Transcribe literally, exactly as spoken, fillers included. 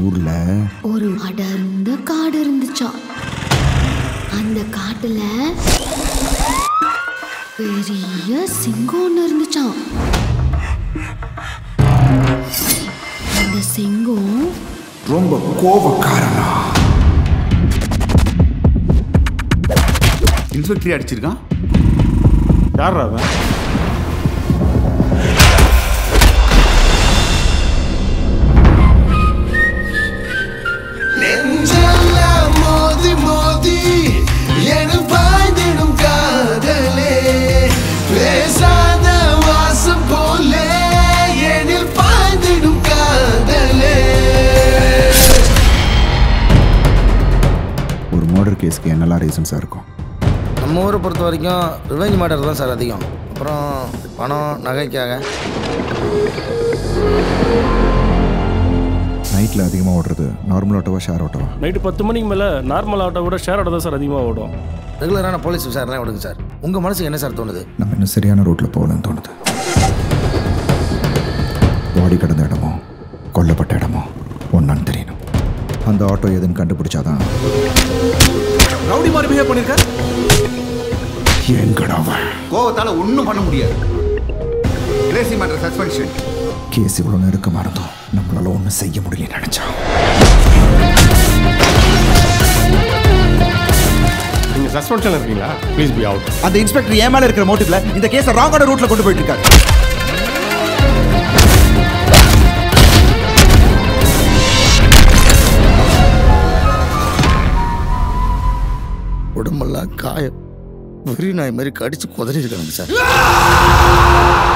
ஊர்ல ஒரு அடர்ந்த காடு இருந்துச்சாம். அந்த காட்டுல பெரிய சிங்கம் இருந்துச்சாம். அந்த சிங்கம் ரொம்ப கோபக்காரனா. இன்ஸ்பெக்டர் அடிச்சிருக்கான். யார் அவன்? மோதி மோதி என பாய்ந்திடும் காதலே பேசாத வாசம் போலே எனில் பாய்ந்திடும் காதலே. ஒரு மர்டர் கேஸ்க்கு என்னெல்லாம் ரீசன்ஸாக இருக்கும்? நம்ம ஊரை பொறுத்த வரைக்கும் ரிவெஞ்ச் மர்டர் தான் சார் அதிகம். அப்புறம் பணம் நகைக்காக. நைட்டில் அதிகமாக ஓடுறது நார்மல் ஆட்டோவா ஷேர் ஆட்டோவா? நைட்டு பத்து மணிக்கு மேலே நார்மல் ஆட்டோ விட ஷேர் ஆட்டோ தான் சார் அதிகமாக ஓடும். ரெகுலரான போலீஸ் விசாரணை விடுங்க சார். உங்கள் மனசுக்கு என்ன சார் தோணுது? நம்ம இன்னும் சரியான ரூட்டில் போகணும்னு தோணுது. பாடி கிடந்த இடமோ கொல்லப்பட்ட இடமோ ஒன்றான்னு தெரியணும். அந்த ஆட்டோ எதுன்னு கண்டுபிடிச்சாதான். ரவுடி மாதிரி பிஹேவ் பண்ணிருக்க. எங்கடாவ கோவத்தால ஒன்றும் பண்ண முடியாது. Crazy matter suspension. கேஸ் இவ்வளோ நெருக்கமாக இருந்தோம், நம்மளால ஒன்றும் செய்ய முடியல நினைச்சா. நீங்கள் சஸ்பென்ஷன் இருக்கீங்களா? Please be out. அந்த இன்ஸ்பெக்டர் ஏன் மேலே இருக்கிற மோட்டிவ்ல இந்த கேஸை ராங்கான ரூட்ல கொண்டு போயிட்டு இருக்காரு. உடம்பெல்லாம் காயம் வெறி நாய் மாதிரி கடிச்சு குதறி இருக்காங்க சார்.